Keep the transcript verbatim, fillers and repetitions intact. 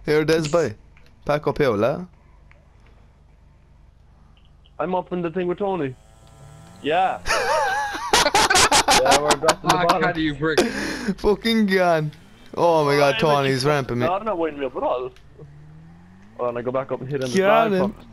Here, Des, boy. Pack up here, lad. I'm up in the thing with Tony. Yeah. Yeah, we're dropping the Ah, bottom. Caddy, you brick. Fucking gone. Oh my god, Tony's ramping me. No, I'm not winding me up at all. Hold on, I go back up and hit him. Get on him.